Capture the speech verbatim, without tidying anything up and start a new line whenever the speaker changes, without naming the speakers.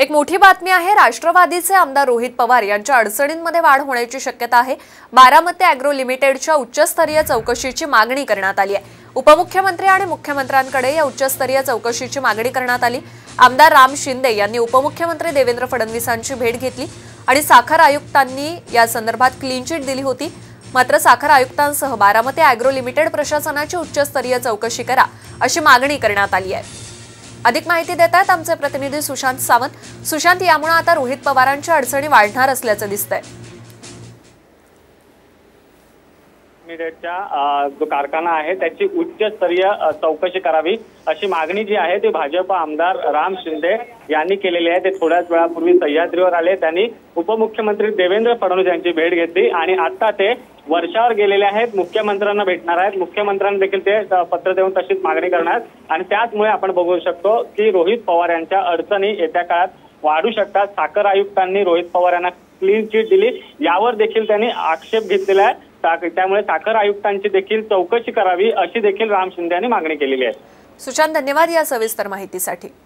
एक मोठी बातमी आहे। राष्ट्रवादीचे आमदार रोहित पवार यांच्या अडचणींमध्ये वाढ होण्याची शक्यता आहे। बारामती ॲग्रो लिमिटेडच्या उच्चस्तरीय चौकशीची मागणी करण्यात आली आहे। उपमुख्यमंत्री आणि मुख्यमंत्र्यांकडे या उच्चस्तरीय चौकशीची मागणी करण्यात आली। आमदार राम शिंदे यांनी उपमुख्यमंत्री देवेंद्र फडणवीसांची भेट घेतली आणि साखर आयुक्तांनी या संदर्भात क्लीन चिट दिली होती। मात्र साखर आयुक्तांसह बारामती ॲग्रो लिमिटेड प्रशासनाची उच्चस्तरीय चौकशी करा अशी मागणी करण्यात आली आहे। अधिक माहिती देत आहेत आमचे प्रतिनिधी सुशांत सावंत। सुशांत, यामुळे आता रोहित पवारांच्या अडचणी वाढणार असल्याचं दिसतंय।
लिमिटेडचा जो कारखाना आहे त्याची उच्चस्तरीय चौकशी करावी अशी मागणी जी आहे ती भाजप आमदार राम शिंदे यांनी केलेली आहे। ते थोड्याच वेळापूर्वी सह्याद्रीवर आले, त्यांनी उपमुख्यमंत्री देवेंद्र फडणवीस यांची भेट घेतली आणि आता ते वर्षावर गेलेले आहेत, मुख्यमंत्र्यांना भेटणार आहेत। मुख्यमंत्र्यांना देखील ते पत्र देऊन तशीच मागणी करणार आणि त्याचमुळे आपण बघू शकतो की रोहित पवार यांच्या अडचणी येत्या काळात वाढू शकतात। साखर आयुक्तांनी रोहित पवार यांना क्लीन चिट दिली, यावर देखील त्यांनी आक्षेप घेतलेला आहे। त्यामुळे साखर आयुक्तांची देखील चौकशी करावी अशी देखील राम शिंदे यांनी मागणी केलेली आहे।
सुशांत, धन्यवाद या सविस्तर माहितीसाठी।